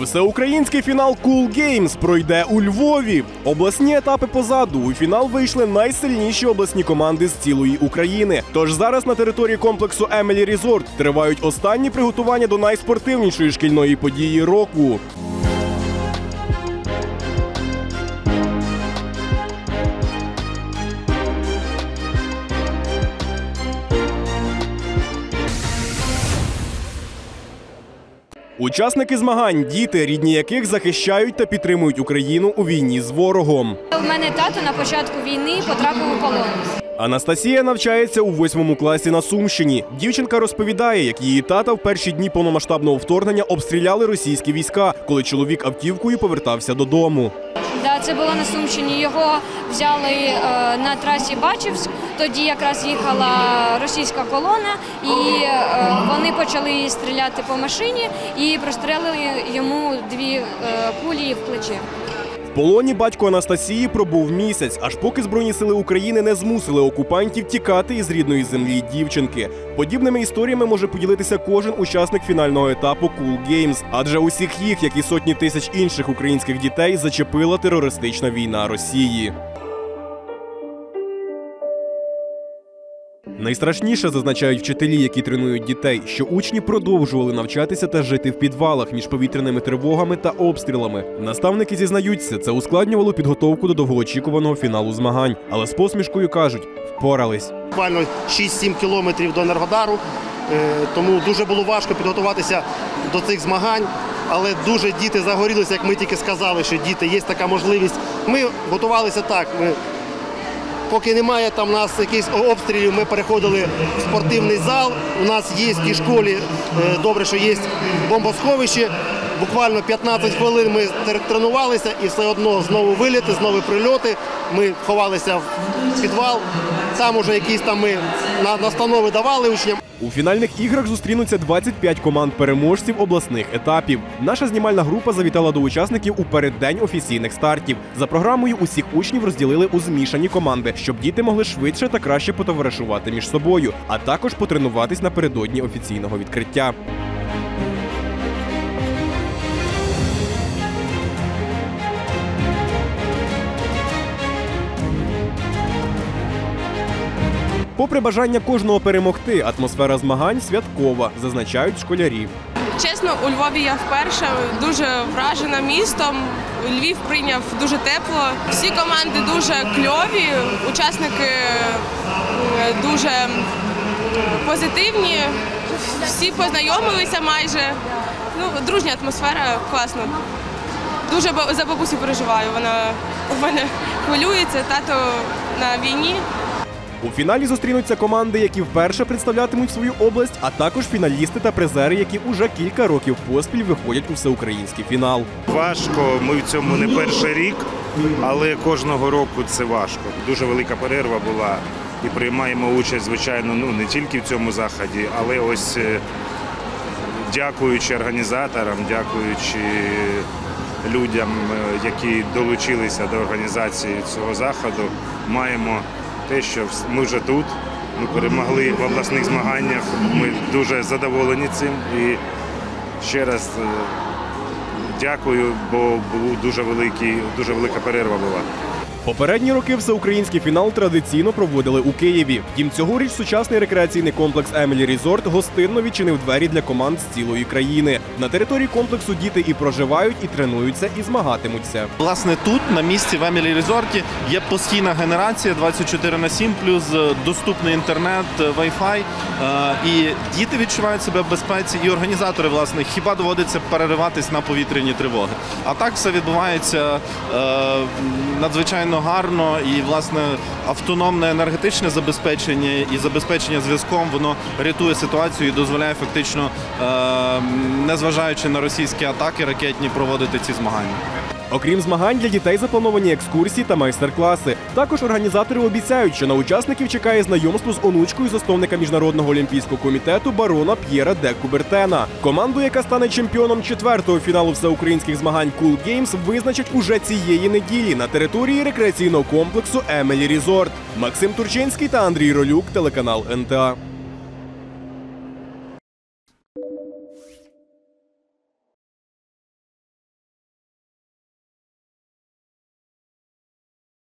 Всеукраїнський фінал Cool Games пройде у Львові. Обласні етапи позаду. У фінал вийшли найсильніші обласні команди з цілої України. Тож зараз на території комплексу Emily Resort тривають останні приготування до найспортивнішої шкільної події року. Учасники змагань – діти, рідні яких захищають та підтримують Україну у війні з ворогом. У мене тато на початку війни потрапив у полон. Анастасія навчається у 8 класі на Сумщині. Дівчинка розповідає, як її тата в перші дні повномасштабного вторгнення обстріляли російські війська, коли чоловік автівкою повертався додому. Да, це було на Сумщині. Його взяли на трасі Бачівськ. Тоді якраз їхала російська колона, і вони почали стріляти по машині і прострелили йому 2 кулі в плече. В полоні батько Анастасії пробув місяць, аж поки Збройні сили України не змусили окупантів тікати із рідної землі дівчинки. Подібними історіями може поділитися кожен учасник фінального етапу Cool Games, адже усіх їх, як і сотні тисяч інших українських дітей, зачепила терористична війна Росії. Найстрашніше, зазначають вчителі, які тренують дітей, що учні продовжували навчатися та жити в підвалах між повітряними тривогами та обстрілами. Наставники зізнаються, це ускладнювало підготовку до довгоочікуваного фіналу змагань. Але з посмішкою кажуть – впорались. Буквально 6-7 кілометрів до Енергодару, тому дуже було важко підготуватися до цих змагань. Але дуже діти загорілися, як ми тільки сказали, що діти, є така можливість. Ми готувалися так. Поки немає там у нас якихось обстрілів, ми переходили в спортивний зал. У нас є в тій школі, добре, що є бомбосховище. Буквально 15 хвилин ми тренувалися і все одно знову виліти, знову прильоти. Ми ховалися в підвал, там уже якісь там ми настанови давали учням. У фінальних іграх зустрінуться 25 команд переможців обласних етапів. Наша знімальна група завітала до учасників у переддень офіційних стартів. За програмою усіх учнів розділили у змішані команди, щоб діти могли швидше та краще потоваришувати між собою, а також потренуватись напередодні офіційного відкриття. Попри бажання кожного перемогти, атмосфера змагань святкова, зазначають школярі. Чесно, у Львові я вперше, дуже вражена містом. Львів прийняв дуже тепло. Всі команди дуже кльові, учасники дуже позитивні. Всі познайомилися майже. Дружня атмосфера, класно. Дуже за бабусю переживаю, вона у мене хвилюється, тато на війні. У фіналі зустрінуться команди, які вперше представлятимуть свою область, а також фіналісти та призери, які уже кілька років поспіль виходять у всеукраїнський фінал. Важко, ми в цьому не перший рік, але кожного року це важко. Дуже велика перерва була і приймаємо участь, звичайно, не тільки в цьому заході, але ось дякуючи організаторам, дякуючи людям, які долучилися до організації цього заходу, маємо те, що ми вже тут, ми перемогли в обласних змаганнях, ми дуже задоволені цим і ще раз дякую, бо був дуже велика перерва була. Попередні роки всеукраїнський фінал традиційно проводили у Києві. Втім, цьогоріч сучасний рекреаційний комплекс Emily Resort гостинно відчинив двері для команд з цілої країни. На території комплексу діти і проживають, і тренуються, і змагатимуться. Власне, тут, на місці в Emily Resort, є постійна генерація 24/7, плюс доступний інтернет, Wi-Fi. І діти відчувають себе в безпеці, і організатори, власне, хіба доводиться перериватись на повітряні тривоги. А так все відбувається надзвичайно гарно, і, власне, автономне енергетичне забезпечення і забезпечення зв'язком, воно рятує ситуацію і дозволяє фактично, незважаючи на російські атаки ракетні, проводити ці змагання. Окрім змагань, для дітей заплановані екскурсії та майстер-класи. Також організатори обіцяють, що на учасників чекає знайомство з онучкою засновника Міжнародного олімпійського комітету барона П'єра де Кубертена. Команду, яка стане чемпіоном 4-го фіналу всеукраїнських змагань Cool Games, визначать уже цієї неділі на території рекреаційного комплексу Emily Resort. Максим Турчинський та Андрій Ролюк, телеканал НТА.